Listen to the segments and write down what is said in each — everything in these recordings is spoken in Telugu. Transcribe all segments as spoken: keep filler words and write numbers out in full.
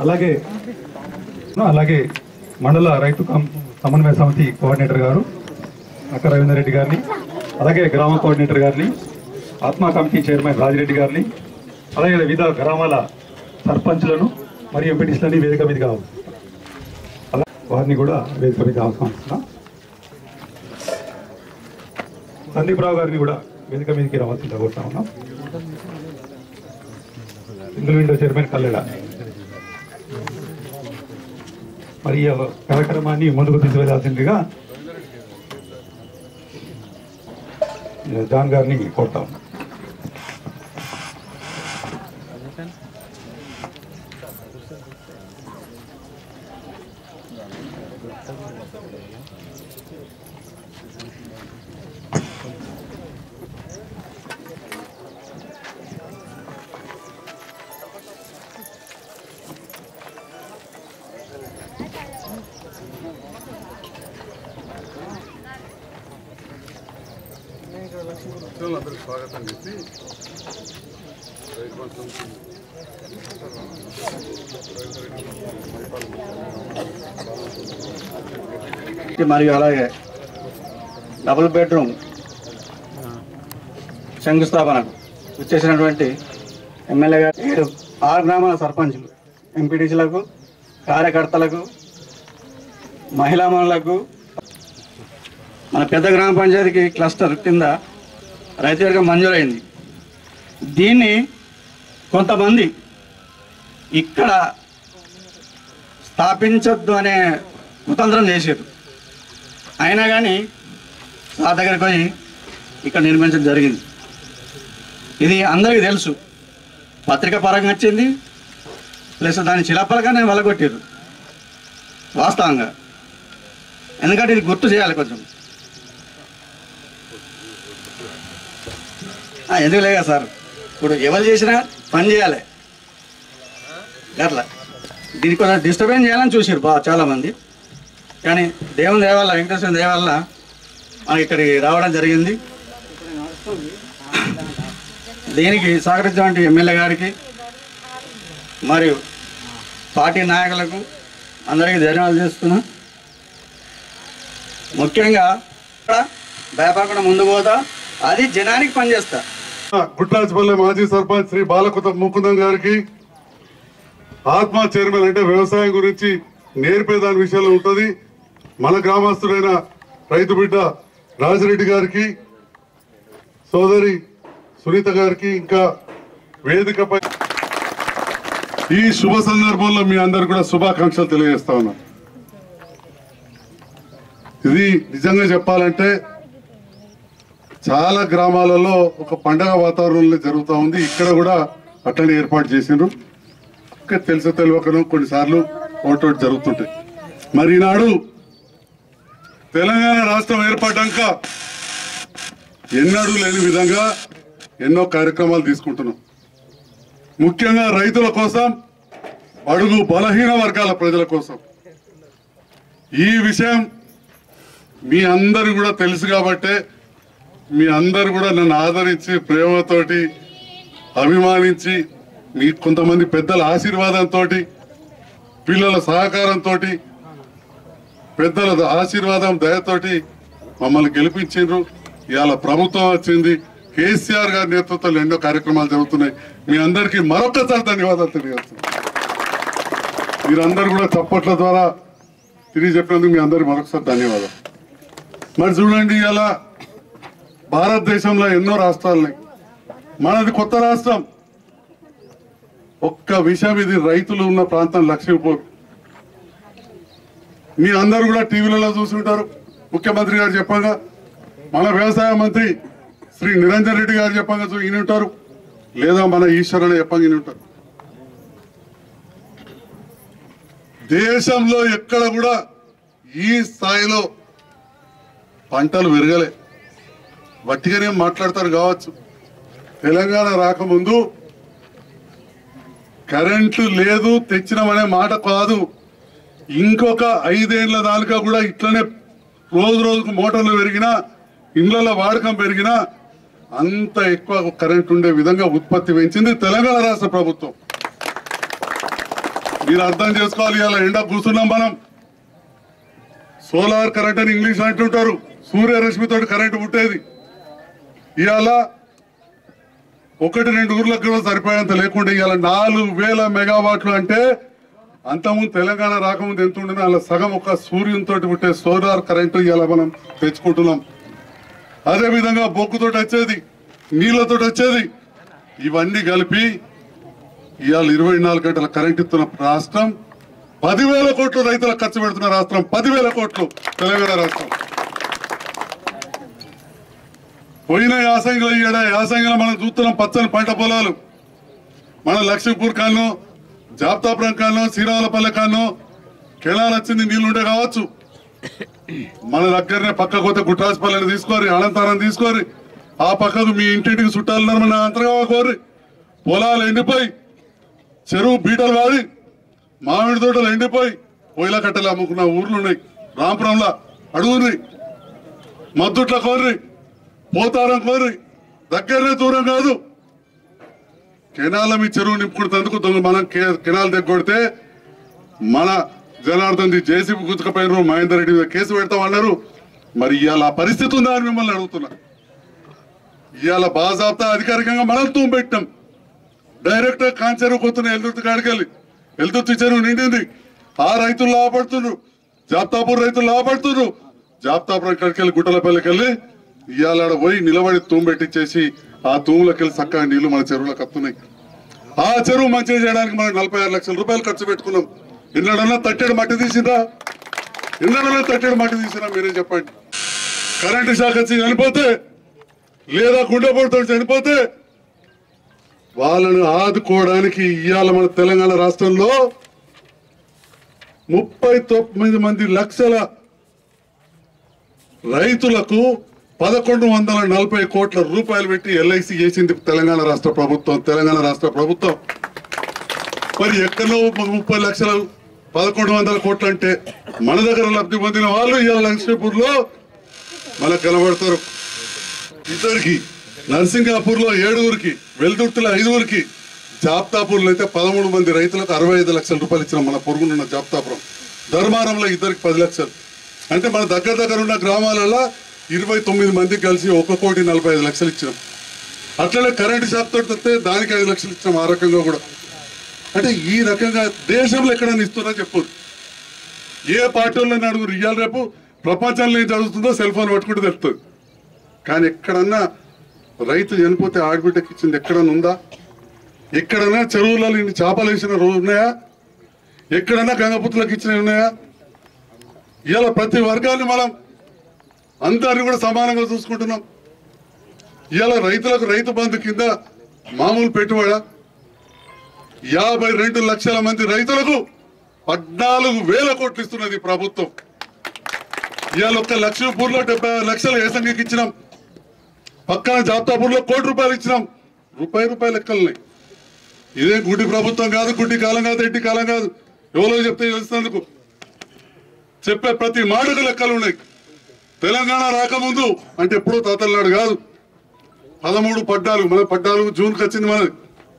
అలాగే అలాగే మండల రైతు సమన్వయ సమితి కోఆర్డినేటర్ గారు అక్క రవీందర్ రెడ్డి గారిని, అలాగే గ్రామ కోఆర్డినేటర్ గారిని, ఆత్మా కమిటీ చైర్మన్ రాజిరెడ్డి గారిని, అలాగే వివిధ గ్రామాల సర్పంచ్లను మరియు ఎంపీటీసీలని వేదిక మీదగా అలా వారిని కూడా వేదిక మీద ఆహ్వానిస్తున్నా. సందీప్ రావు గారిని కూడా వేదిక మీదకి రావాల్సిందిగా కోరుతా ఉన్నాం. సింగిల్ విండో చైర్మన్ కల్లెడ మరి ఈ కార్యక్రమాన్ని ముందుకు తీసుకెళ్లాల్సిందిగా జాన్ గారిని కోరుతా ఉన్నాం. అందరికి స్వాగతం చెప్పి మరియు అలాగే డబుల్ బెడ్రూమ్ శంకుస్థాపనకు వచ్చేసినటువంటి ఎమ్మెల్యే గారు ఏడు ఆరు గ్రామాల సర్పంచులు, ఎంపీటీసీలకు, కార్యకర్తలకు, మహిళా మనులకు, మన పెద్ద గ్రామ పంచాయతీకి క్లస్టర్ కింద రైతు వర్గం మంజూరైంది. దీన్ని కొంతమంది ఇక్కడ స్థాపించొద్దు అనే కుతంత్రం చేశారు. అయినా కానీ ఆ దగ్గరికి పోయి ఇక్కడ నిర్మించడం జరిగింది. ఇది అందరికీ తెలుసు, పత్రిక పరంగా వచ్చింది, ప్లస్ దాని చిలపలగానే వెలగొట్టారు వాస్తవంగా. ఎందుకంటే ఇది గుర్తు చేయాలి కొంచెం. ఎందుకు లేక సార్, ఇప్పుడు ఎవరు చేసినా పని చేయాలి అట్లా. దీనికి కొంచెం డిస్టర్బెన్స్ చేయాలని చూసారు బా చాలామంది. కానీ దేవుని దయ వల్ల, వెంకటేశ్వర దయ వల్ల మనకి ఇక్కడికి రావడం జరిగింది. దీనికి సహకరించినటువంటి ఎమ్మెల్యే గారికి మరియు పార్టీ నాయకులకు అందరికీ ధన్యవాదాలు చేస్తున్నా. ముఖ్యంగా భయపడకుండా ముందు పోతా, అది జనానికి పనిచేస్తా. గుట్లాజ్పల్లి మాజీ సర్పంచ్ శ్రీ బాలకుత ముకుందం గారికి, ఆత్మ చైర్మన్ అంటే వ్యవసాయం గురించి నేర్పేదాని విషయంలో ఉంటుంది, మన గ్రామస్తుడైన రైతు బిడ్డ రాజిరెడ్డి గారికి, సోదరి సునీత గారికి, ఇంకా వేదికపై ఈ శుభ సందర్భంలో మీ అందరు కూడా శుభాకాంక్షలు తెలియజేస్తా ఉన్నా. ఇది నిజంగా చెప్పాలంటే చాలా గ్రామాలలో ఒక పండగ వాతావరణంలో జరుగుతూ ఉంది. ఇక్కడ కూడా అట్లనే ఏర్పాటు చేసిండ్రు. తెలుసు తెలియకను కొన్నిసార్లు ఓటోటి జరుగుతుంటాయి. మరి ఈనాడు తెలంగాణ రాష్ట్రం ఏర్పడ్డాక ఎన్నడూ లేని విధంగా ఎన్నో కార్యక్రమాలు తీసుకుంటున్నాం. ముఖ్యంగా రైతుల కోసం, అడుగు బలహీన వర్గాల ప్రజల కోసం. ఈ విషయం మీ అందరు కూడా తెలుసు కాబట్టే మీ అందరు కూడా నన్ను ఆదరించి, ప్రేమతోటి, అభిమానించి, మీ కొంతమంది పెద్దల ఆశీర్వాదంతో, పిల్లల సహకారంతో, పెద్దల ఆశీర్వాదం దయతోటి మమ్మల్ని గెలిపించిండ్రు. ఇవాళ ప్రభుత్వం వచ్చింది, కేసీఆర్ గారి నేతృత్వంలో ఎన్నో కార్యక్రమాలు జరుగుతున్నాయి. మీ అందరికీ మరొకసారి ధన్యవాదాలు తెలియజేస్తున్నాను. మీరందరూ కూడా చప్పట్ల ద్వారా తిరిగి చెప్పినందుకు మీ అందరికీ మరొకసారి ధన్యవాదాలు. మరి చూడండి, ఇవాళ భారతదేశంలో ఎన్నో రాష్ట్రాలున్నాయి, మనది కొత్త రాష్ట్రం. ఒక్క విషయం, ఇది రైతులు ఉన్న ప్రాంతం లక్ష్మీపూర్. మీ అందరూ కూడా టీవీలలో చూస్తుంటారు. ముఖ్యమంత్రి గారు చెప్పగా, మన వ్యవసాయ మంత్రి శ్రీ నిరంజన్ రెడ్డి గారు చెప్పగా ఈయన ఉంటారు, లేదా మన ఈశ్వరుని చెప్పగా ఈయన ఉంటారు. దేశంలో ఎక్కడ కూడా ఈ స్థాయిలో పంటలు పెరగలే. వట్టిగానే మాట్లాడతారు కావచ్చు. తెలంగాణ రాకముందు కరెంటు లేదు, తెచ్చినామనే మాట కాదు, ఇంకొక ఐదేళ్ల దానికా కూడా ఇట్లనే రోజు రోజుకు మోటార్లు పెరిగినా, ఇండ్ల వాడకం పెరిగినా అంత ఎక్కువ కరెంట్ ఉండే విధంగా ఉత్పత్తి పెంచింది తెలంగాణ రాష్ట్ర ప్రభుత్వం. మీరు అర్థం చేసుకోవాలి. ఇలా ఎండ కూర్చున్నాం మనం. సోలార్ కరెంట్ అని ఇంగ్లీష్ అంటుంటారు. సూర్యరశ్మితో కరెంటు పుట్టేది. ఇవాళ ఒకటి రెండు ఊర్లకు కూడా సరిపోయేంత లేకుండా ఇవాళ నాలుగు వేల మెగావాట్లు అంటే అంతకుముందు తెలంగాణ రాకముందు ఎంత ఉండేది అలా సగం ఒక సూర్యునితో పుట్టే సోలార్ కరెంటు ఇవాళ మనం తెచ్చుకుంటున్నాం. అదేవిధంగా బొగ్గుతో వచ్చేది, నీళ్లతో వచ్చేది, ఇవన్నీ కలిపి ఇవాళ ఇరవై నాలుగు గంటల కరెంట్ ఇస్తున్న రాష్ట్రం. పదివేల కోట్లు రైతులకు ఖర్చు పెడుతున్న రాష్ట్రం. పదివేల కోట్లు తెలంగాణ రాష్ట్రం. పోయిన యాసంగిలో ఈడ యాసంగిలో మనం చూస్తున్నాం పచ్చని పంట పొలాలు. మన లక్ష్మీపూర్ కాను, జాబ్తాపురం కాను, శ్రీరావులపల్లె కాను కెనాల్ వచ్చింది, నీళ్లుండే కావచ్చు. మన దగ్గరనే పక్క కొత్త గుట్రాజపల్లెని తీసుకోరి, అనంతరం తీసుకోరి, ఆ పక్కకు మీ ఇంటింటికి చుట్టాలన్నారు మన అంతర్గా కోరి. పొలాలు ఎండిపోయి, చెరువు బీటలు వాడి, మామిడి తోటలు ఎండిపోయి పొయ్యిల కట్టెలు అమ్ముకున్న ఊర్లు ఉన్నాయి. రాంపురంలో అడుగుని, మద్దుట్ల కోర్రి, పోతారం కోర్రి, దగ్గరనే దూరం కాదు. కెనాల మీ చెరువు నింపుకుంటేందుకు దొంగ మనం కెనాల్ దగ్గొడితే మన జనార్దన్ జేసీబీ గుంజుకపోయినారు, మహేందర్ రెడ్డి మీద కేసు పెడతామన్నారు. మరి ఇవాళ ఆ పరిస్థితి ఉందా అని మిమ్మల్ని అడుగుతున్నా. ఇవాళ బాజాబ్తా అధికారికంగా మనం తూము పెట్టాం. డైరెక్ట్ కాంచెరువు కొత్తున్న ఎల్దుర్తి కాడికెళ్ళి ఎల్దుర్తి చెరువు నిండింది. ఆ రైతులు లాభపడుతున్నారు, జాబ్తాపూర్ రైతులు లాభపడుతున్నారు. జాబ్తాపురం కాడికెళ్ళి గుట్టలపల్లికి వెళ్ళి ఇవాళ పోయి నిలబడి తూము పెట్టించేసి ఆ తూములోకి వెళ్ళి చక్కగా నీళ్లు మన చెరువులకు వస్తున్నాయి. ఆ చెరువు మంచిగా చేయడానికి మనం నలభై ఆరు లక్షల రూపాయలు ఖర్చు పెట్టుకున్నాం. ఎన్నడన్నా తట్టెడు మట్టి తీసిందా? ఎన్నడన్నా తట్టెడు మట్టి తీసినా మీరే చెప్పండి. కరెంటు షాక్ వచ్చి చనిపోతే లేదా గుండెపోటుతో చనిపోతే వాళ్ళను ఆదుకోవడానికి ఇవాళ మన తెలంగాణ రాష్ట్రంలో ముప్పై తొమ్మిది మంది లక్షల రైతులకు పదకొండు వందల నలభై కోట్ల రూపాయలు పెట్టి ఎల్ఐసి చేసింది తెలంగాణ రాష్ట్ర ప్రభుత్వం. తెలంగాణ రాష్ట్ర ప్రభుత్వం మరి ఎక్కడో ముప్పై లక్షల పదకొండు వందల కోట్లు అంటే మన దగ్గర లబ్ధి పొందిన వాళ్ళు ఇవాళ లక్ష్మీపూర్ లో మనకు కనబడతారు. ఇద్దరికి నర్సింగాపూర్ లో ఏడుగురికి, వెల్దుర్తిలో ఐదుగురికి, జాబ్తాపూర్లో అయితే పదమూడు మంది రైతులకు అరవై ఐదు లక్షల రూపాయలు ఇచ్చినాం. మన పొరుగునున్న జాబ్తాపురం, ధర్మారంలో ఇద్దరికి పది లక్షలు. అంటే మన దగ్గర దగ్గర ఉన్న గ్రామాలలో ఇరవై తొమ్మిది మందికి కలిసి ఒక కోటి నలభై ఐదు లక్షలు ఇచ్చినాం. అట్లనే కరెంటు షాప్ తోటి వస్తే దానికి ఐదు లక్షలు ఇచ్చినాం. ఆ రకంగా కూడా అంటే ఈ రకంగా దేశంలో ఎక్కడైనా ఇస్తున్నా చెప్పు. ఏ పార్టీలో అడుగురు, ఇవాళ రేపు ప్రపంచంలో ఏం జరుగుతుందో సెల్ ఫోన్ పట్టుకుంటే తెలుస్తుంది. కానీ ఎక్కడన్నా రైతు చనిపోతే ఆడబిడ్డకి ఇచ్చింది ఎక్కడన్నా ఉందా? ఎక్కడన్నా చెరువులలో ఇన్ని చేపలు వేసిన రోజు ఉన్నాయా? ఎక్కడన్నా గంగపుత్రులకు ఇచ్చినవి ఉన్నాయా? ఇవాళ ప్రతి వర్గాన్ని మనం అందరినీ కూడా సమానంగా చూసుకుంటున్నాం. ఇవాళ రైతులకు రైతు బంధు కింద మామూలు పెట్టుబడా యాభై రెండు లక్షల మంది రైతులకు పద్నాలుగు వేల కోట్లు ఇస్తున్నది ప్రభుత్వం. ఇవాళ ఒక్క లక్ష్మీపూర్ లో డెబ్బై ఆరు లక్షలు ఏసంగికి ఇచ్చినాం. పక్కన జాబ్తాపూర్ లో కోటి రూపాయలు ఇచ్చినాం. రూపాయి రూపాయలు లెక్కలున్నాయి. ఇదే గుడి ప్రభుత్వం కాదు, గుడ్డి కాలం కాదు, ఎట్టి కాలం కాదు. ఎవరో చెప్తే తెలిసినందుకు చెప్పే ప్రతి మాటకు లెక్కలు ఉన్నాయి. తెలంగాణ రాకముందు అంటే ఎప్పుడో తాతలనాడు కాదు, పదమూడు పద్నాలుగు మన పద్నాలుగు జూన్కి వచ్చింది. మనది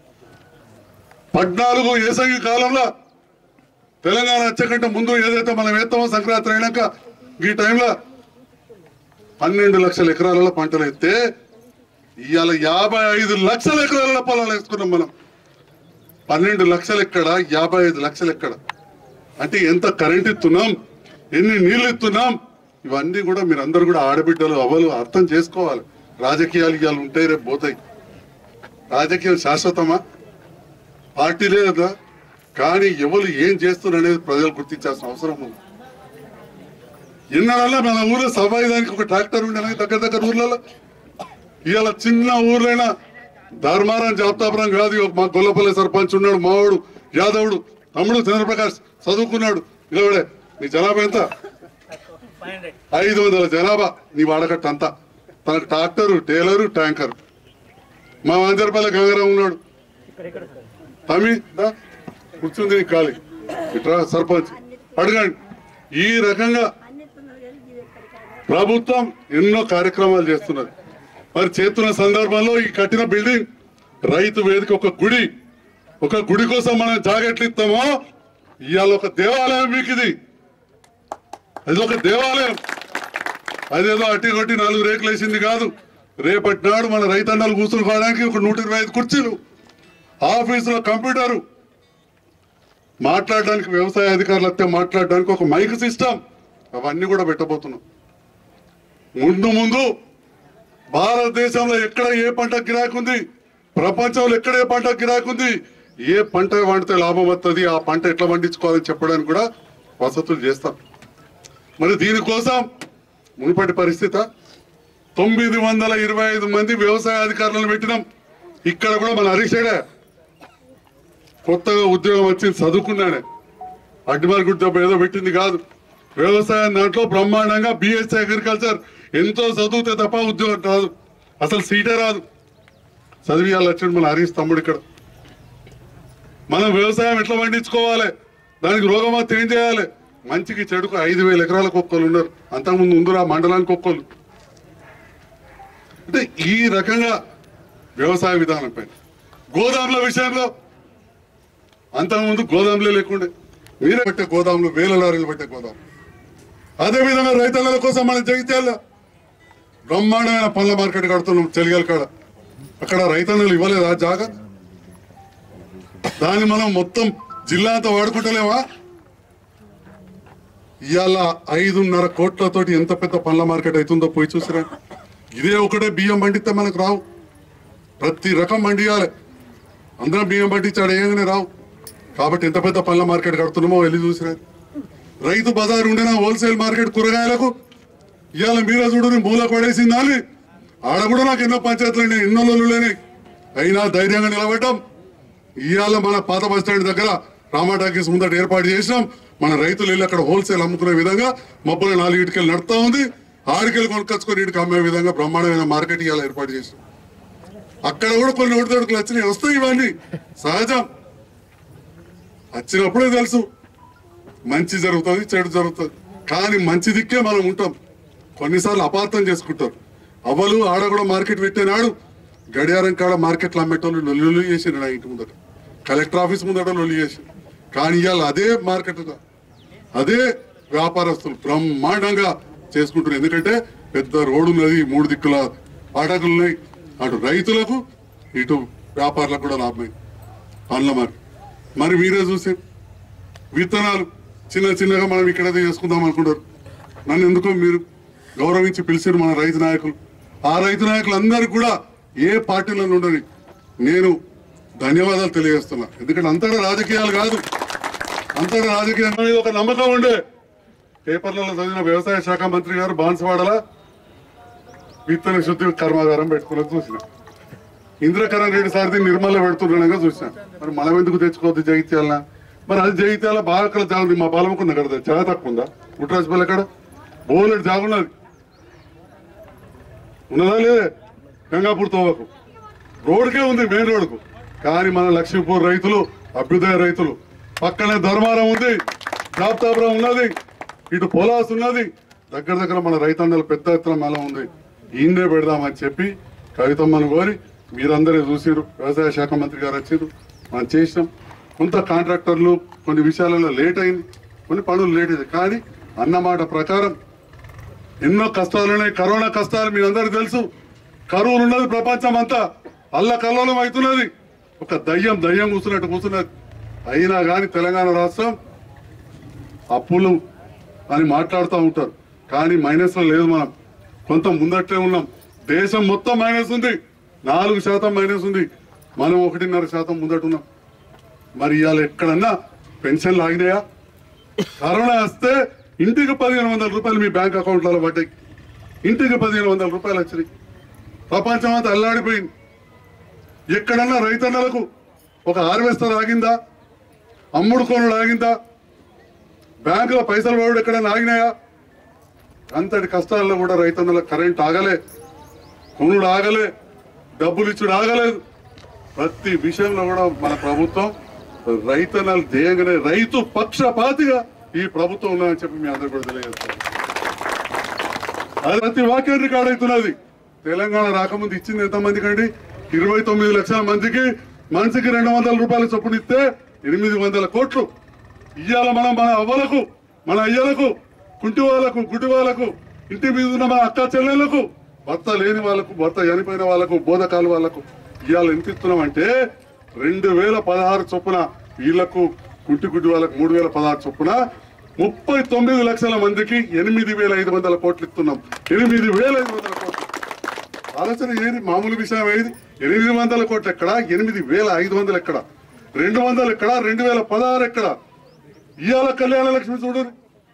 పద్నాలుగు ఏసంగి కాలంలో తెలంగాణ వచ్చేకంటే ముందు ఏదైతే మనం వేస్తామో సంక్రాంతి అయినాక ఈ టైంలో పన్నెండు లక్షల ఎకరాలలో పంటలు ఎత్తే ఇవాళ యాభై ఐదు లక్షల ఎకరాలలో పొలాలు వేసుకున్నాం మనం. పన్నెండు లక్షలు ఎక్కడ, యాభై ఐదు లక్షలు ఎక్కడ? అంటే ఎంత కరెంట్ ఇస్తున్నాం, ఎన్ని నీళ్లు ఇస్తున్నాం, ఇవన్నీ కూడా మీరందరూ కూడా ఆడబిడ్డలు అవలు అర్థం చేసుకోవాలి. రాజకీయాలు ఇవాళ ఉంటాయి, రేపు పోతాయి. రాజకీయం శాశ్వతమా? పార్టీ లేదా? కానీ ఎవరు ఏం చేస్తున్నారు అనేది ప్రజలు గుర్తించాల్సిన అవసరం ఉంది. ఎన్నడల్లా మన ఊర్లో సవాయిదానికి ఒక ట్రాక్టర్ ఉండేది దగ్గర దగ్గర ఊర్లలో. ఇవాళ చిన్న ఊర్లైనా ధర్మారం జాబ్తాపురం కాదు, మా గొల్లపల్లి సర్పంచ్ ఉన్నాడు, మావాడు యాదవుడు తమ్ముడు చంద్రప్రకాష్ చదువుకున్నాడు. ఇలాడే నీ జనాభా ఎంత? ఐదు వందల జనాభా. నీ వాడకట్ట అంతా. తనకు ట్రాక్టరు, టేలరు, ట్యాంకర్. మా వంజరపల్లి గంగారాం ఉన్నాడు, తమి కూర్చుంది నీ ఖాళీ ఇట్రా సర్పంచ్ అడగండి. ఈ రకంగా ప్రభుత్వం ఎన్నో కార్యక్రమాలు చేస్తున్నది. మరి చేస్తున్న సందర్భంలో ఈ కట్టిన బిల్డింగ్ రైతు వేదిక ఒక గుడి, ఒక గుడి కోసం మనం జాగ్రత్తలు ఇస్తామో ఇవాళ ఒక దేవాలయం మీకు ఇది, అది ఒక దేవాలయం. అదేదో అట్టి కొట్టి నాలుగు రేకులు వేసింది కాదు. రేపటి నాడు మన రైతన్నలు కూర్చుని పోవడానికి ఒక నూట ఇరవై ఐదు కుర్చీలు, ఆఫీసులో కంప్యూటరు, మాట్లాడడానికి వ్యవసాయ అధికారులు వస్తే మాట్లాడడానికి ఒక మైక్ సిస్టమ్, అవన్నీ కూడా పెట్టబోతున్నాం. ముందు ముందు భారతదేశంలో ఎక్కడ ఏ పంట గిరాకు ఉంది, ప్రపంచంలో ఎక్కడ ఏ పంట గిరాకు ఉంది, ఏ పంట పండితే లాభం వస్తుంది, ఆ పంట ఎట్లా పండించుకోవాలని చెప్పడానికి కూడా వసతులు చేస్తాం. మరి దీనికోసం మునుపటి పరిస్థితి తొమ్మిది వందల ఇరవై ఐదు మంది వ్యవసాయ అధికారులను పెట్టినాం. ఇక్కడ కూడా మన హరీషేడే కొత్తగా ఉద్యోగం వచ్చింది, చదువుకున్నాడే, అడ్డిమార్ గుడ్డ ఏదో పెట్టింది కాదు. వ్యవసాయం దాంట్లో బ్రహ్మాండంగా బిఎస్సీ అగ్రికల్చర్, ఎంతో చదివితే తప్ప ఉద్యోగం రాదు, అసలు సీటే రాదు. చదివియాలి వచ్చింది మన హరీష్ తమ్ముడు. ఇక్కడ మనం వ్యవసాయం ఎట్లా పండించుకోవాలి, దానికి రోగమత్త ఏం చేయాలి, మంచికి చెడుకు ఐదు వేల ఎకరాలకు ఒక్కళ్ళు ఉన్నారు, అంతకుముందు ఉందిరా మండలానికి ఒక్కళ్ళు. అంటే ఈ రకంగా వ్యవసాయ విధానం పైన. గోదాముల విషయంలో అంతకుముందు గోదాములే లేకుండే, మీరే పెట్టే గోదాములు, వేల లారీలు పెట్టే గోదాము. అదేవిధంగా రైతుల కోసం మనం జగిత్యాల బ్రహ్మాండమైన పండ్ల మార్కెట్ కడుతున్నాం చెలిగల కాడ. అక్కడ రైతన్నలు ఇవ్వలేదా జాగా? దాన్ని మనం మొత్తం జిల్లా అంతా వాడుకుంటలేమా? ఇవాళ ఐదున్నర కోట్లతోటి ఎంత పెద్ద పండ్ల మార్కెట్ అవుతుందో పోయి చూసిరా. ఇదే ఒకటే బియ్యం పండితే మనకు రావు, ప్రతి రకం పండియాలి. అందరం బియ్యం పండించాడు ఏగానే రావు. కాబట్టి ఎంత పెద్ద పండ్ల మార్కెట్ కడుతున్నామో వెళ్ళి చూసిరా. రైతు బజార్ ఉండేనా హోల్సేల్ మార్కెట్ కూరగాయలకు, ఇవాళ మీరే చూడు మూల పడేసింది అని. ఆడ కూడా నాకు ఎన్నో పంచాయతీలు ఎన్నో లోన్లు అయినా ధైర్యంగా నిలబడ్డాం. ఇవాళ మన పాత బస్ స్టాండ్ దగ్గర రామా టాకీస్ ముందట ఏర్పాటు చేసినాం. మన రైతులు వెళ్ళి అక్కడ హోల్సేల్ అమ్ముకునే విధంగా మబ్బులు నాలుగు ఇటుకలు నడుస్తూ ఉంది. ఆడికెళ్ళి కొనుక్కొచ్చుకొని ఇటుక అమ్మే విధంగా బ్రహ్మాండమైన మార్కెట్ ఇవాళ ఏర్పాటు చేసినాం. అక్కడ కూడా కొన్ని ఒడిదొడుకులు వచ్చినాయి, వస్తాయి, ఇవన్నీ సహజం. వచ్చినప్పుడే తెలుసు మంచి జరుగుతుంది, చెడు జరుగుతుంది. కానీ మంచి దిక్కే మనం ఉంటాం. కొన్నిసార్లు అపార్థం చేసుకుంటారు. అవ్వలు ఆడ కూడా మార్కెట్ పెట్టేనాడు గడియారం కాడ మార్కెట్లు అమ్మేటోళ్ళు లొల్లు చేసిన నా ఇంటి ముందట, కలెక్టర్ ఆఫీస్ ముందట లొల్లు చేసి. కానీ ఇవాళ అదే మార్కెట్గా అదే వ్యాపారస్తులు బ్రహ్మాండంగా చేసుకుంటున్నారు. ఎందుకంటే పెద్ద రోడ్డు ఉన్నది, మూడు దిక్కుల పాఠకులు ఉన్నాయి. అటు రైతులకు ఇటు వ్యాపారులకు కూడా లాభం పండ్ల మార్కెట్. మరి మీరే చూసే విత్తనాలు చిన్న చిన్నగా మనం ఇక్కడైతే చేసుకుందాం అనుకుంటారు. నన్ను ఎందుకో మీరు గౌరవించి పిలిచారు మన రైతు నాయకులు. ఆ రైతు నాయకులు అందరికీ కూడా ఏ పార్టీలో ఉండని నేను ధన్యవాదాలు తెలియజేస్తున్నా. ఎందుకంటే అంతటా రాజకీయాలు కాదు, అంతటా రాజకీయం మీద ఒక నమ్మకం ఉండే. పేపర్లలో చదివిన వ్యవసాయ శాఖ మంత్రి గారు బాన్సవాడల విత్తన శుద్ధి కర్మాగారం పెట్టుకున్నది చూసిన. ఇంద్రకరణ్ రెడ్డి సార్ది నిర్మల్లో పెడుతుండగా చూసిన. మరి మనం ఎందుకు తెచ్చుకోవద్దు జగిత్యాలనా? మరి అది జగిత్యాల బాగా అక్కడ జాగుంది, మా పాలముకున్న కదా చాలా తక్కువ ఉందా? పుట్టరాజపల్లి అక్కడ బోలెడు జాగున్నది, ఉన్నదా లేదే? గంగాపూర్ తోవకు రోడ్కే ఉంది, మెయిన్ రోడ్కు. కానీ మన లక్ష్మీపూర్ రైతులు, అభ్యుదయ రైతులు, పక్కనే ధర్మారం ఉంది, జాబ్తాపురం ఉన్నది, ఇటు పొలాస్ ఉన్నది, దగ్గర దగ్గర మన రైతన్నలు పెద్ద ఎత్తున మలం ఉంది. ఈయనే పెడదామని చెప్పి కవితమ్మను కోరి మీరందరూ చూసిరు. వ్యవసాయ శాఖ మంత్రి గారు వచ్చారు, మనం చేసినాం. కొంత కాంట్రాక్టర్లు కొన్ని విషయాలలో లేట్ అయింది, కొన్ని పనులు లేట్ అయింది. కానీ అన్నమాట ప్రకారం ఎన్నో కష్టాలున్నాయి. కరోనా కష్టాలు మీ అందరికీ తెలుసు. కరువులు ఉన్నది ప్రపంచం అంతా, అల్ల కల్లోలం అవుతున్నది. ఒక దయ్యం దయ్యం కూర్చున్నట్టు కూర్చున్నది. అయినా కానీ తెలంగాణ రాష్ట్రం అప్పులు అని మాట్లాడుతూ ఉంటారు, కానీ మైనస్ లో లేదు. మనం కొంత ముందట్లే ఉన్నాం. దేశం మొత్తం మైనస్ ఉంది, నాలుగు శాతం మైనస్ ఉంది, మనం ఒకటిన్నర శాతం ముందట ఉన్నాం. మరి ఇవాళ ఎక్కడన్నా పెన్షన్లు ఆగినాయా? కరోనా వస్తే ఇంటికి పదిహేను వందల రూపాయలు మీ బ్యాంక్ అకౌంట్లలో పడ్డాయి. ఇంటికి పదిహేను వందల రూపాయలు వచ్చినాయి. ప్రపంచం అంతా అల్లాడిపోయింది. ఎక్కడన్నా రైతన్నలకు ఒక హార్వెస్టర్ ఆగిందా? అమ్ముడు కొనుడు ఆగిందా? బ్యాంకులో పైసలు పడు ఎక్కడన్నా ఆగినాయా? అంతటి కష్టాల్లో కూడా రైతన్నలకు కరెంట్ ఆగలే, కొనుడు ఆగలే, డబ్బులు ఇచ్చుడు ఆగలేదు. ప్రతి విషయంలో కూడా మన ప్రభుత్వం రైతన్నలు ధ్యేయంగానే రైతు పక్షపాతిగా ఈ ప్రభుత్వం ఉన్నదని చెప్పి మీ అందరూ కూడా తెలియజేస్తారు. అది ప్రతి వాక్యం రికార్డ్ అవుతున్నది. తెలంగాణ రాకముందు ఇచ్చింది ఎంతమందికి అండి? ఇరవై తొమ్మిది లక్షల మందికి మనిషికి రెండు వందల రూపాయల చొప్పున ఇస్తే ఎనిమిది వందల కోట్లు ఇవాళ మనం మన అవ్వలకు మన అయ్యలకు కుంటి వాళ్ళకు గుడ్డి వాళ్ళకు ఇంటి మీద ఉన్న మన అక్క చెల్లెళ్లకు భర్త లేని వాళ్ళకు భర్త చనిపోయిన వాళ్ళకు బోధకాలు వాళ్ళకు ఇవాళ ఎంత ఇస్తున్నామంటే రెండు వేల పదహారు చొప్పున వీళ్లకు కుంటి గుడ్డి వాళ్ళకు మూడు వేల పదహారు చొప్పున ముప్పై తొమ్మిది లక్షల మందికి ఎనిమిది వేల ఐదు వందల కోట్లు ఇస్తున్నాం. ఎనిమిది వేల ఐదు వందల కోట్లు ఆలోచన ఏది మామూలు విషయం ఏది? ఎనిమిది వందల కోట్లు ఎక్కడ, ఎనిమిది వేల ఐదు వందలు ఎక్కడ, రెండు వందలు ఎక్కడ, రెండు వేల పదహారు ఎక్కడ? ఇవాళ కళ్యాణ లక్ష్మి చూడు,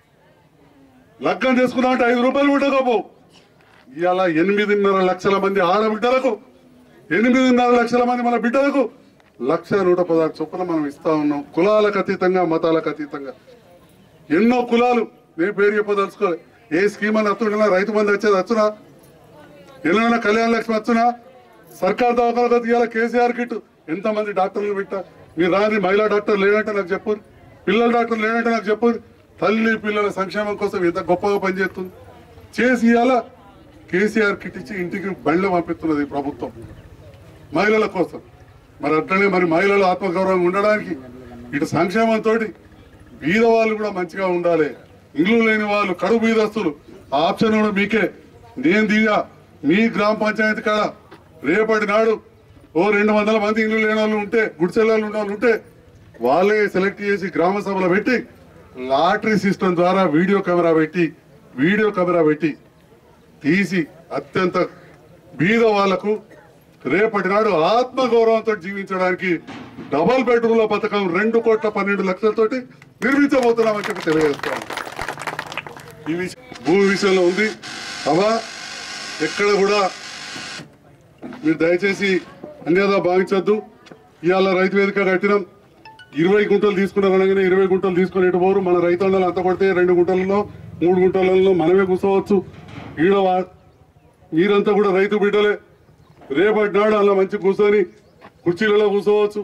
లగ్గం చేసుకున్నా అంటే ఐదు రూపాయలు ఉండకపో. ఇవాళ ఎనిమిదిన్నర లక్షల మంది ఆడబిడ్డలకు, ఎనిమిదిన్నర లక్షల మంది మన బిడ్డలకు లక్ష నూట పదహారు చొప్పున మనం ఇస్తా ఉన్నాం. కులాలకు అతీతంగా, మతాలకు అతీతంగా. ఎన్నో కులాలు, నేను పేరు చెప్పదలుచుకోవాలి. ఏ స్కీమ్ అని వస్తుండేనా? రైతు బంధు వచ్చేది వచ్చునా? ఎన్నైనా కళ్యాణ లక్ష్మి వచ్చునా? సర్కార్ దవాఖానకు ఇవాళ కేసీఆర్ కిట్ ఎంతమంది డాక్టర్లు పెట్టా? మీరు రాని మహిళా డాక్టర్ లేనంటే నాకు చెప్పు, పిల్లల డాక్టర్ లేనంటే నాకు చెప్పు. తల్లి పిల్లల సంక్షేమం కోసం ఎంత గొప్పగా పనిచేస్తుంది చేసి ఇవాళ కేసీఆర్ కిట్ ఇచ్చి ఇంటికి బండ్లు పంపిస్తున్నది ప్రభుత్వం మహిళల కోసం. మరి అట్లనే మరి మహిళలు ఆత్మగౌరవం ఉండడానికి ఇటు సంక్షేమంతో బీద వాళ్ళు కూడా మంచిగా ఉండాలి. ఇల్లు లేని వాళ్ళు, కడుపు బీదస్తులు, ఆ ఆప్షన్ కూడా మీకే. నేను దిగా మీ గ్రామ పంచాయతీ కాడ రేపటి నాడు ఓ రెండు వందల మంది ఇల్లు లేని వాళ్ళు ఉంటే, గుడిసెళ్ళు ఉన్న వాళ్ళు ఉంటే వాళ్ళే సెలెక్ట్ చేసి గ్రామ సభలో పెట్టి లాటరీ సిస్టమ్ ద్వారా వీడియో కెమెరా పెట్టి వీడియో కెమెరా పెట్టి తీసి అత్యంత బీద వాళ్లకు రేపటి నాడు ఆత్మగౌరవంతో జీవించడానికి డబల్ బెడ్రూమ్ల పథకం రెండు కోట్ల పన్నెండు లక్షలతోటి నిర్మించబోతున్నామని చెప్పి తెలియజేస్తాం. ఈ విషయం భూమి విషయంలో ఉంది. అవా ఎక్కడ కూడా మీరు దయచేసి అన్యదా భావించొద్దు. ఇవాళ రైతు వేదిక కట్టినాం, ఇరవై గుంటలు తీసుకున్నారు అనగానే ఇరవై గుంటలు తీసుకుని ఎటు పోరు. మన రైతన్నలు అంత కొడితే రెండు గుంటలలో మూడు గుంటలలో మనమే కూర్చోవచ్చు. ఈడ మీరంతా కూడా రైతు బిడ్డలే. రేపటి నాడు అలా మంచి కూర్చొని కుర్చీలలో కూర్చోవచ్చు.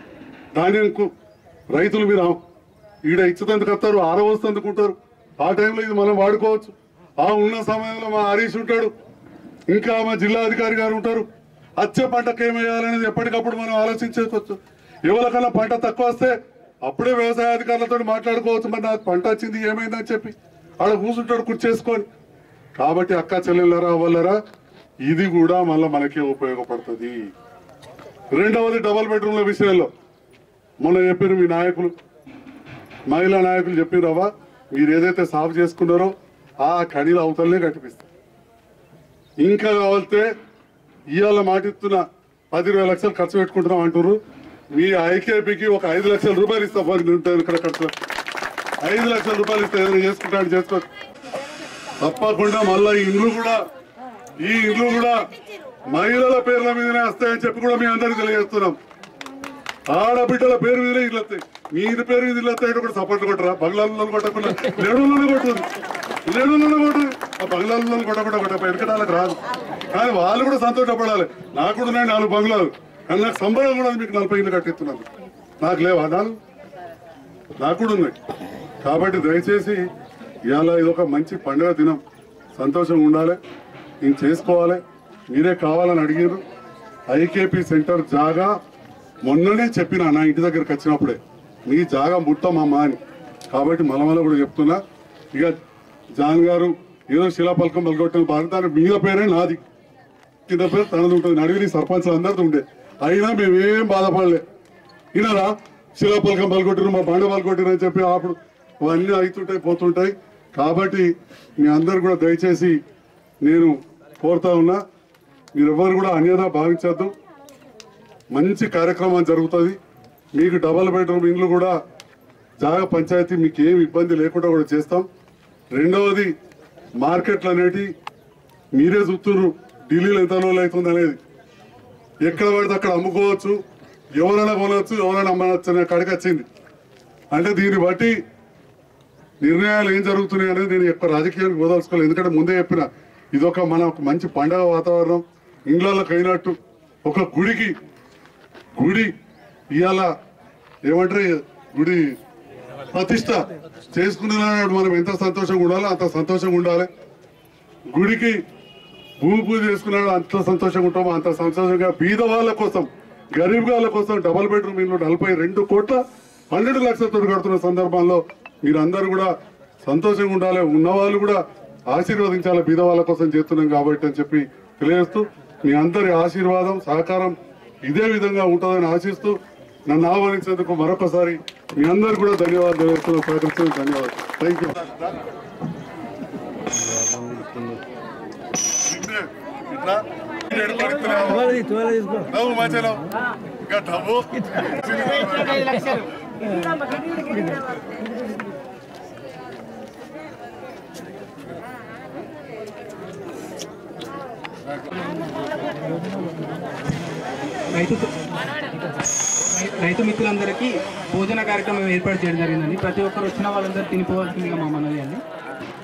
ధాన్యం రైతులు మీరు ఈడ ఇచ్చేందుకు వస్తారు, ఆరవస్తుందుకుంటారు. ఆ టైంలో ఇది మనం వాడుకోవచ్చు. ఆ ఉన్న సమయంలో మా హరీష్ ఉంటాడు, ఇంకా మా జిల్లా అధికారి గారు ఉంటారు. వచ్చే పంటకు ఏమేయాలనేది ఎప్పటికప్పుడు మనం ఆలోచించుకోవచ్చు. ఎవరికన్నా పంట తక్కువ వస్తే అప్పుడే వ్యవసాయ అధికారులతో మాట్లాడుకోవచ్చు. మరి నాకు పంట వచ్చింది ఏమైందని చెప్పి ఆడ కూర్చుంటాడు కుర్చేసుకొని. కాబట్టి అక్క చెల్లెళ్ళరా అవ్వలరా ఇది కూడా మళ్ళీ మనకే ఉపయోగపడుతుంది. రెండవది డబల్ బెడ్రూమ్ల విషయంలో మొన్న చెప్పారు మీ నాయకులు, మహిళా నాయకులు చెప్పారవ్వా, మీరు ఏదైతే సాగు చేసుకున్నారో ఆ కడీలు అవతలనే కట్టిపిస్తారు. ఇంకా కావాలితే ఇవాళ మాటిస్తున్న పది ఇరవై లక్షలు ఖర్చు పెట్టుకుంటున్నాం అంటున్నారు. మీ ఐకేపీకి ఒక ఐదు లక్షల రూపాయలు ఇస్తాం. ఇక్కడ ఖర్చు ఐదు లక్షల రూపాయలు ఇస్తే ఏదైనా చేసుకుంటాడు చేసుకో. తప్పకుండా మళ్ళా ఈ ఇండ్లు కూడా ఈ ఇండ్లు కూడా మహిళల పేర్ల మీదనే వస్తాయని చెప్పి కూడా మీ అందరికీ తెలియజేస్తున్నాం. ఆడబిడ్డల పేరు మీదనే ఇల్లు వస్తాయి. మీరు పేరు మీద ఇల్లు వస్తాయి కూడా సపోర్ట్ కొట్టరా? బంగ్లాలలో కొట్టకుండా లేడులోనే కొట్టుతుంది, లేడులోనే కొట్టుంది. ఆ బంగ్లాలలో కొట్టకుండా కొట్ట వెనకటాలకు రాదు. కానీ వాళ్ళు కూడా సంతోషపడాలి. నాకు కూడా ఉన్నాయి నాలుగు బంగ్లాలు, కానీ నాకు సంబరం కూడా మీకు నలభై ఇల్లు కట్టిస్తున్నాను. నాకు లేవా నాలుగు? నాకు కూడా ఉన్నాయి. కాబట్టి దయచేసి ఇవాళ ఇది ఒక మంచి పండుగ దినం, సంతోషంగా ఉండాలి. నేను చేసుకోవాలి. మీరే కావాలని అడిగారు. ఐకేపీ సెంటర్ జాగా మొన్ననే చెప్పిన నా ఇంటి దగ్గరికి వచ్చినప్పుడే, మీ జాగా ముట్టమమ్మా అని. కాబట్టి మలమల కూడా చెప్తున్నా. ఇక జాన్ గారు ఏదో శిలాపలకం పలకొట్టిన భారతాన్ని మీద పేరే నాది, కింద పేరు తనది ఉంటుంది. నడివి సర్పంచ్లు అందరిది ఉండే. అయినా మేమేం బాధపడలే. ఈయనరా శిలాపలకం పలకొట్టిరు, మా బండ పలకొట్టిరు అని చెప్పి అప్పుడు అవన్నీ అవుతుంటాయి పోతుంటాయి. కాబట్టి మీ అందరు కూడా దయచేసి నేను కోరుతా ఉన్నా, మీరెవ్వరు కూడా అన్యదా భావించద్దు. మంచి కార్యక్రమం జరుగుతుంది. మీకు డబల్ బెడ్రూమ్ ఇండ్లు కూడా జాగా పంచాయతీ మీకు ఏం ఇబ్బంది లేకుండా కూడా చేస్తాం. రెండవది మార్కెట్లు అనేటి మీరే చూస్తున్నారు, ఢిల్లీలో ఎంత రోజులు అవుతుంది అనేది. ఎక్కడ పడితే అక్కడ అమ్ముకోవచ్చు, ఎవరైనా కొనవచ్చు, ఎవరైనా అమ్మవచ్చు అనే కాడికి వచ్చింది. అంటే దీన్ని బట్టి నిర్ణయాలు ఏం జరుగుతున్నాయి అనేది నేను ఎక్కువ రాజకీయానికి పోదలుచుకోలేదు. ఎందుకంటే ముందే చెప్పిన ఇదొక మన ఒక మంచి పండగ వాతావరణం. ఇండ్లకి అయినట్టు ఒక గుడికి గుడి ఇవాళ ఏమంటారు గుడి ప్రతిష్ట చేసుకున్నాడు. మనం ఎంత సంతోషంగా ఉండాలో అంత సంతోషంగా ఉండాలి. గుడికి భూమి పూజ చేసుకున్నాడు అంత సంతోషంగా ఉంటామో అంత సంతోషంగా బీద వాళ్ళ కోసం, గరీబ్ వాళ్ళ కోసం డబల్ బెడ్రూమ్ ఇల్లు నలభై రెండు కోట్ల పన్నెండు లక్షలతో కడుతున్న సందర్భంలో మీరందరూ కూడా సంతోషంగా ఉండాలి, ఉన్నవాళ్ళు కూడా ఆశీర్వదించాలి, బీద వాళ్ళ కోసం చేస్తున్నాం కాబట్టి అని చెప్పి తెలియజేస్తూ మీ అందరి ఆశీర్వాదం సహకారం ఇదే విధంగా ఉంటుందని ఆశిస్తూ నన్ను ఆహ్వానించేందుకు మరొకసారి మీ అందరు కూడా ధన్యవాదాలు తెలియజేస్తున్నా. సహకరించిన ధన్యవాదాలు. Thank you. రైతు రైతు మిత్రులందరికీ భోజన కార్యక్రమం ఏర్పాటు చేయడం జరిగిందండి. ప్రతి ఒక్కరు వచ్చిన వాళ్ళందరూ తినిపోవాల్సిందిగా మా మనవి అండి.